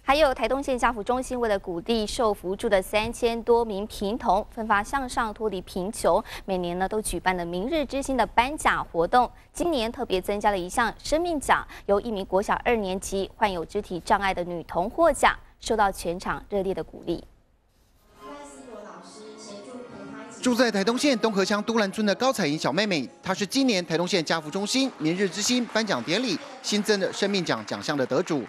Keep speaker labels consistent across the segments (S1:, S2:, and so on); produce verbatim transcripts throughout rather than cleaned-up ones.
S1: 还有台东县家扶中心为了鼓励受扶助的三千多名贫童奋发向上脱离贫穷，每年呢都举办了明日之星的颁奖活动。今年特别增加了一项生命奖，由一名国小二年级患有肢体障碍的女童获奖，受到全场热烈的鼓励。
S2: 住在台东县东河乡都兰村的高彩莹小妹妹，她是今年台东县家扶中心明日之星颁奖典礼新增的生命奖奖项的得主。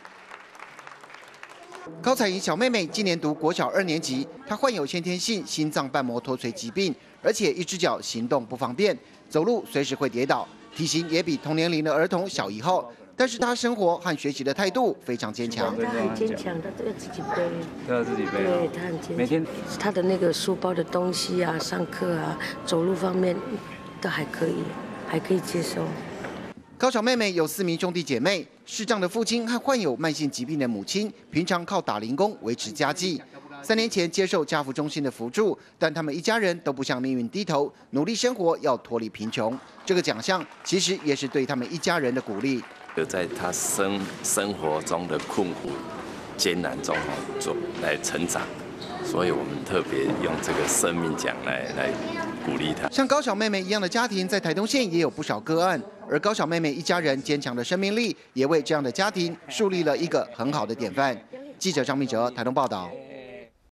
S2: 高彩莹小妹妹今年读国小二年级，她患有先天性心脏瓣膜脱垂疾病，而且一只脚行动不方便，走路随时会跌倒，体型也比同年龄的儿童小一号。 但是他生活和学习的态度非常坚强。
S3: 他很坚强，他都要自己背。
S4: 都要自己背。
S3: 对，他很坚强。
S4: 每天
S3: 他的那个书包的东西啊，上课啊，走路方面都还可以，还可以接受。
S2: 高小妹妹有四名兄弟姐妹，视障的父亲和患有慢性疾病的母亲，平常靠打零工维持家计。三年前接受家扶中心的扶助，但他们一家人都不向命运低头，努力生活，要脱离贫穷。这个奖项其实也是对他们一家人的鼓励。
S5: 有在他生生活中的困苦、艰难中做来成长，所以我们特别用这个生命奖来来鼓励他。
S2: 像高小妹妹一样的家庭，在台东县也有不少个案，而高小妹妹一家人坚强的生命力，也为这样的家庭树立了一个很好的典范。记者张明哲台东报道。